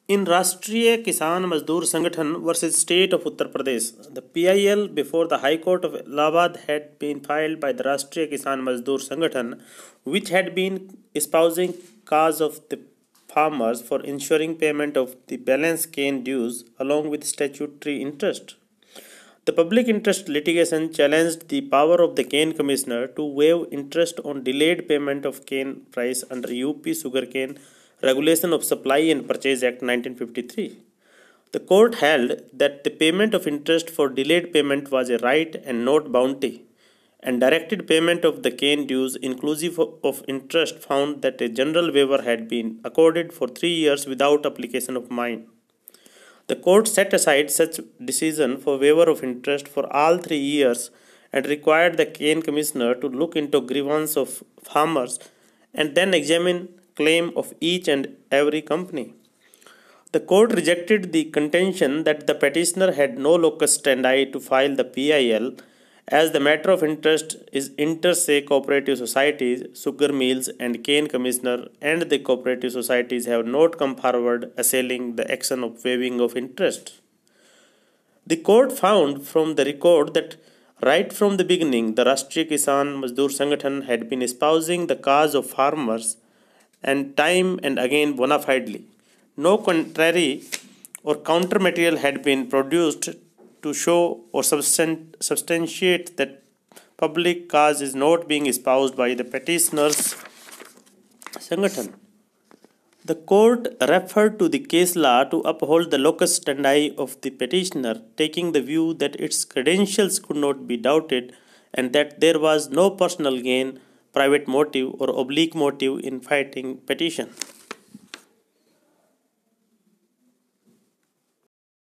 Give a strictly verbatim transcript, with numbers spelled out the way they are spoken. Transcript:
In Rashtriya Kisan Mazdoor Sangathan versus State of Uttar Pradesh, the P I L before the High Court of Allahabad had been filed by the Rashtriya Kisan Mazdoor Sangathan, which had been espousing cause of the farmers for ensuring payment of the balance cane dues along with statutory interest. The public interest litigation challenged the power of the cane commissioner to waive interest on delayed payment of cane price under U P Sugarcane Regulation of Supply and Purchase Act nineteen fifty-three. The court held that the payment of interest for delayed payment was a right and not bounty, and directed payment of the cane dues inclusive of interest found that a general waiver had been accorded for three years without application of mine. The court set aside such decision for waiver of interest for all three years and required the cane commissioner to look into grievance of farmers and then examine claim of each and every company. The court rejected the contention that the petitioner had no locus standi to file the P I L, as the matter of interest is inter se cooperative societies, sugar mills and cane commissioner, and the cooperative societies have not come forward assailing the action of waiving of interest. The court found from the record that right from the beginning the Rashtriya Kisan Mazdoor Sangathan had been espousing the cause of farmers and time and again bona fidely. No contrary or counter material had been produced to show or substantiate that public cause is not being espoused by the petitioner's Sangathan. The court referred to the case law to uphold the locus standi of the petitioner, taking the view that its credentials could not be doubted and that there was no personal gain, private motive or oblique motive in fighting petition.